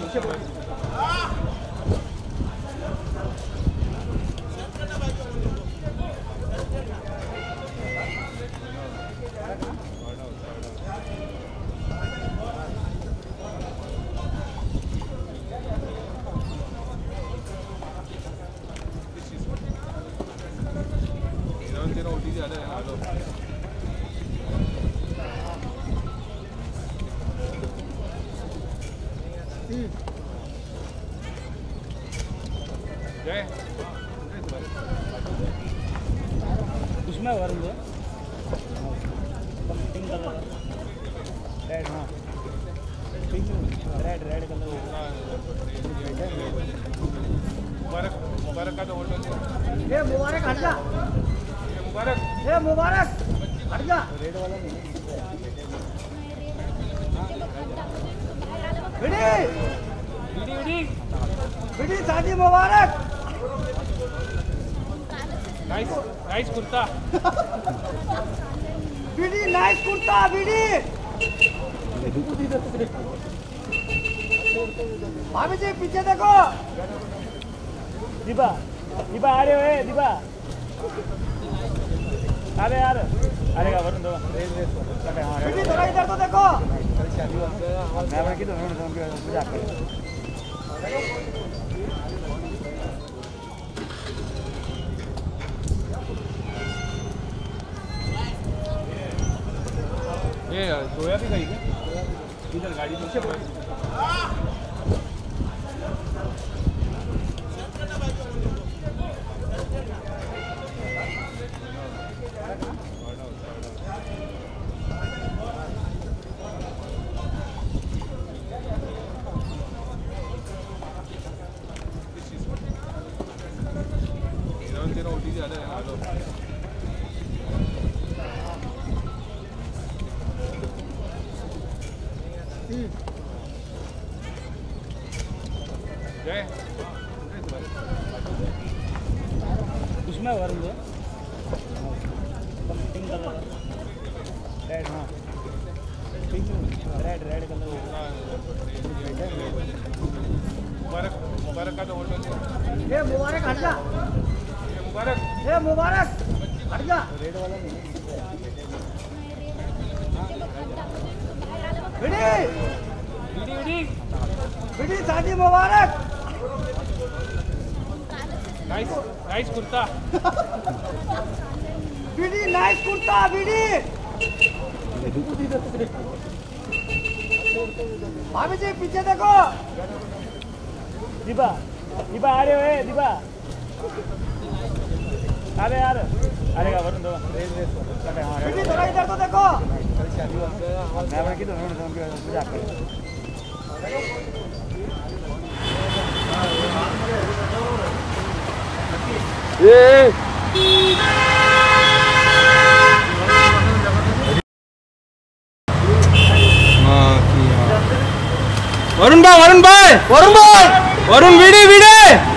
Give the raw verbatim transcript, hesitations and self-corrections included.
उसमें Varun pink colour red हाँ pink red red colour मुबारक मुबारक का तो होल्ड ये मुबारक हट जा ये मुबारक ये मुबारक हट जा रेड वाला नहीं बिडी बिडी बिडी बिडी शादी मुबारक नाइस नाइस कुर्ता बिडी नाइस कुर्ता बिडी भाभी जी पीछे देखो दीपा दीपा आ रहे हो ए दीपा अरे यार अरे का वरुण दो रेस रेस कटे हां बिडी थोड़ा इधर तो देखो मैं बड़ा की तो मैं मजाक कर ये सोया भी गई क्या इधर गाड़ी पीछे पड़ी तेरा ओटी ज्यादा है हेलो जय उसमें वरुण पिंक कलर रेड हाँ पिंक रेड रेड कलर मुबारक मुबारक का तो होल्ड ये मुबारक हट जा ये मुबारक ये मुबारक हट जा रेड वाला नहीं बिडी बिडी बिडी बिडी शादी मुबारक नाइस नाइस कुर्ता बिडी नाइस कुर्ता बिडी भाभी जी पीछे देखो दीपा दीपा आ रहे हो ए दीपा अरे यार अरे का वरुण दो रेस रेस कटे हां बिडी थोड़ा इधर तो देखो मैं बड़ा की तो मैं मजाक कर ये वरुण भाई वरुण भाई वरुण भाई वरुण वीडी वीडी